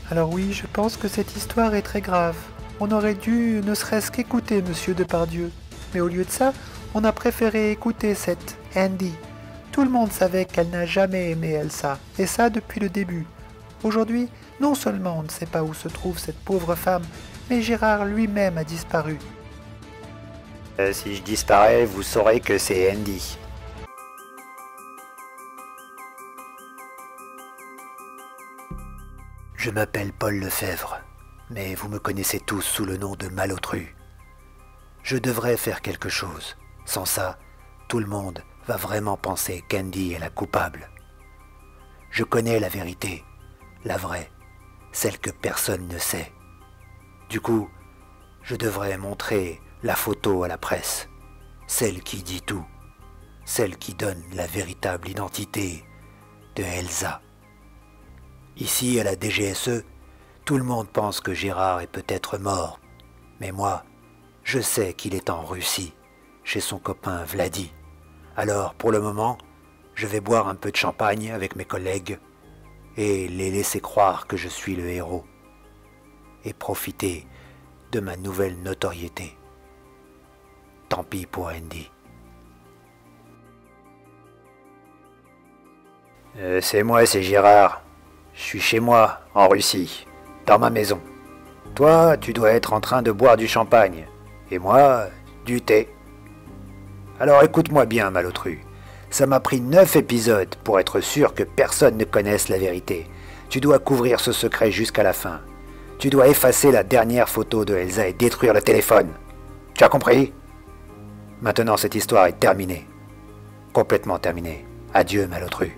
Alors oui, je pense que cette histoire est très grave. On aurait dû ne serait-ce qu'écouter Monsieur Depardieu. Mais au lieu de ça, on a préféré écouter cette Andy. Tout le monde savait qu'elle n'a jamais aimé Elsa, et ça depuis le début. Aujourd'hui, non seulement on ne sait pas où se trouve cette pauvre femme, mais Gérard lui-même a disparu. Si je disparais, vous saurez que c'est Andy. Je m'appelle Paul Lefebvre, mais vous me connaissez tous sous le nom de Malotru. Je devrais faire quelque chose. Sans ça, tout le monde va vraiment penser qu'Andy est la coupable. Je connais la vérité, la vraie, celle que personne ne sait. Du coup, je devrais montrer la photo à la presse, celle qui dit tout, celle qui donne la véritable identité de Elsa. Ici, à la DGSE, tout le monde pense que Gérard est peut-être mort, mais moi, je sais qu'il est en Russie, chez son copain Vladi. Alors, pour le moment, je vais boire un peu de champagne avec mes collègues et les laisser croire que je suis le héros et profiter de ma nouvelle notoriété. Tant pis pour Andy. C'est moi, c'est Gérard. Je suis chez moi, en Russie, dans ma maison. Toi, tu dois être en train de boire du champagne, et moi, du thé. Alors écoute-moi bien, Malotru. Ça m'a pris 9 épisodes pour être sûr que personne ne connaisse la vérité. Tu dois couvrir ce secret jusqu'à la fin. Tu dois effacer la dernière photo de Elsa et détruire le téléphone. Tu as compris? Maintenant, cette histoire est terminée. Complètement terminée. Adieu, Malotru.